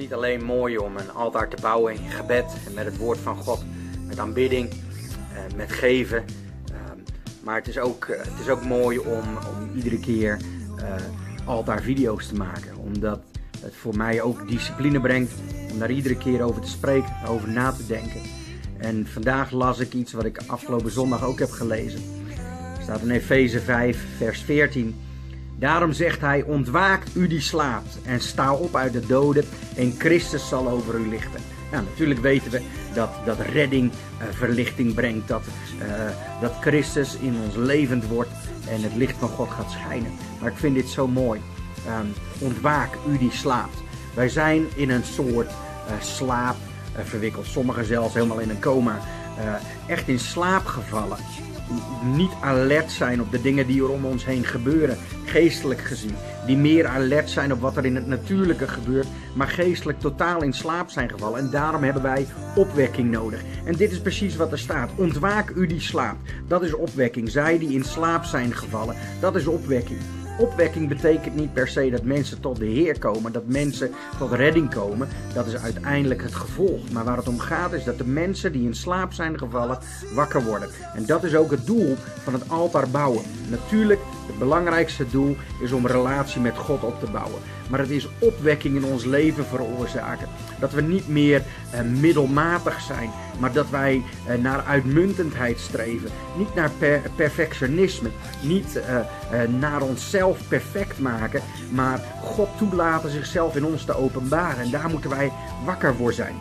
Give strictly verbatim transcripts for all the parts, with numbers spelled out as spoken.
niet alleen mooi om een altaar te bouwen in gebed en met het woord van God, met aanbidding, met geven. Maar het is ook, het is ook mooi om, om iedere keer uh, altaarvideo's te maken. Omdat het voor mij ook discipline brengt om daar iedere keer over te spreken, over na te denken. En vandaag las ik iets wat ik afgelopen zondag ook heb gelezen. Er staat in Efeze vijf vers veertien. Daarom zegt hij, ontwaakt u die slaapt en sta op uit de doden en Christus zal over u lichten. Nou, natuurlijk weten we dat, dat redding uh, verlichting brengt, dat, uh, dat Christus in ons levend wordt en het licht van God gaat schijnen. Maar ik vind dit zo mooi. Um, ontwaak u die slaapt. Wij zijn in een soort uh, slaap uh, verwikkeld, sommigen zelfs helemaal in een coma. Uh, echt in slaap gevallen. Niet alert zijn op de dingen die er om ons heen gebeuren, geestelijk gezien. Die meer alert zijn op wat er in het natuurlijke gebeurt, maar geestelijk totaal in slaap zijn gevallen. En daarom hebben wij opwekking nodig. En dit is precies wat er staat. Ontwaak u die slaapt. Dat is opwekking. Zij die in slaap zijn gevallen, dat is opwekking. Opwekking betekent niet per se dat mensen tot de Heer komen, dat mensen tot redding komen. Dat is uiteindelijk het gevolg. Maar waar het om gaat is dat de mensen die in slaap zijn gevallen wakker worden. En dat is ook het doel van het altaar bouwen. Natuurlijk, het belangrijkste doel is om een relatie met God op te bouwen. Maar het is opwekking in ons leven veroorzaken. Dat we niet meer uh, middelmatig zijn, maar dat wij uh, naar uitmuntendheid streven. Niet naar per perfectionisme, niet uh, uh, naar onszelf perfect maken, maar God toelaten zichzelf in ons te openbaren. En daar moeten wij wakker voor zijn.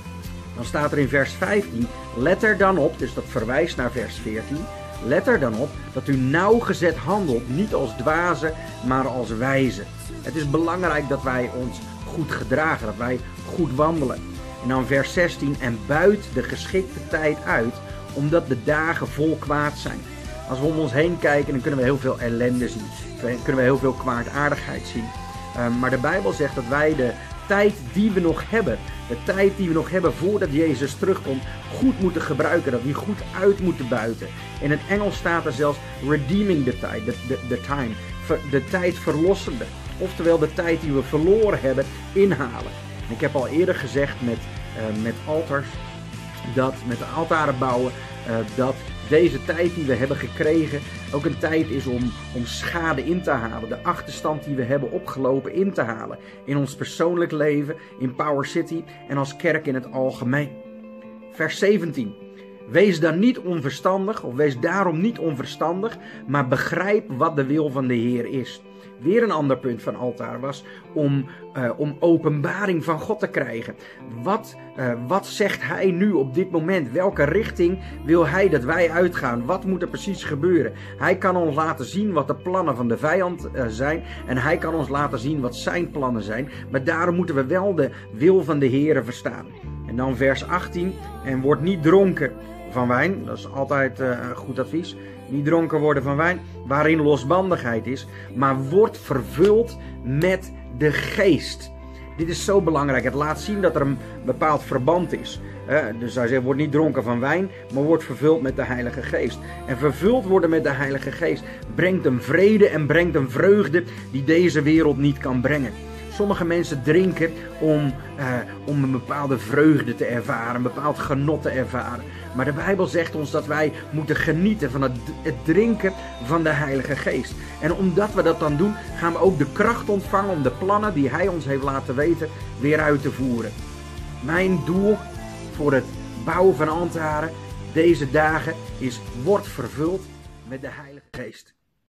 Dan staat er in vers vijftien, let er dan op, dus dat verwijst naar vers veertien... Let er dan op dat u nauwgezet handelt, niet als dwazen, maar als wijzen. Het is belangrijk dat wij ons goed gedragen, dat wij goed wandelen. En dan vers zestien, en buit de geschikte tijd uit, omdat de dagen vol kwaad zijn. Als we om ons heen kijken, dan kunnen we heel veel ellende zien. Dan kunnen we heel veel kwaadaardigheid zien. Uh, maar de Bijbel zegt dat wij de tijd die we nog hebben, de tijd die we nog hebben voordat Jezus terugkomt, goed moeten gebruiken. Dat we die goed uit moeten buiten. In het Engels staat er zelfs redeeming the time, the, the, the time, de tijd verlossende. Oftewel de tijd die we verloren hebben, inhalen. En ik heb al eerder gezegd met, uh, met altars, dat met de altaren bouwen, uh, dat deze tijd die we hebben gekregen ook een tijd is om, om schade in te halen. De achterstand die we hebben opgelopen in te halen. In ons persoonlijk leven, in Power City en als kerk in het algemeen. Vers zeventien. Wees dan niet onverstandig, of wees daarom niet onverstandig, maar begrijp wat de wil van de Heer is. Weer een ander punt van altaar was om, uh, om openbaring van God te krijgen. Wat, uh, wat zegt Hij nu op dit moment? Welke richting wil Hij dat wij uitgaan? Wat moet er precies gebeuren? Hij kan ons laten zien wat de plannen van de vijand uh, zijn. En Hij kan ons laten zien wat zijn plannen zijn. Maar daarom moeten we wel de wil van de Heer verstaan. En dan vers achttien. En word niet dronken van wijn. Dat is altijd uh, goed advies. Niet dronken worden van wijn, waarin losbandigheid is, maar wordt vervuld met de geest. Dit is zo belangrijk. Het laat zien dat er een bepaald verband is. Dus hij zegt, word niet dronken van wijn, maar wordt vervuld met de Heilige Geest. En vervuld worden met de Heilige Geest brengt een vrede en brengt een vreugde die deze wereld niet kan brengen. Sommige mensen drinken om, uh, om een bepaalde vreugde te ervaren, een bepaald genot te ervaren. Maar de Bijbel zegt ons dat wij moeten genieten van het, het drinken van de Heilige Geest. En omdat we dat dan doen, gaan we ook de kracht ontvangen om de plannen die Hij ons heeft laten weten weer uit te voeren. Mijn doel voor het bouwen van altaren deze dagen is, word vervuld met de Heilige Geest.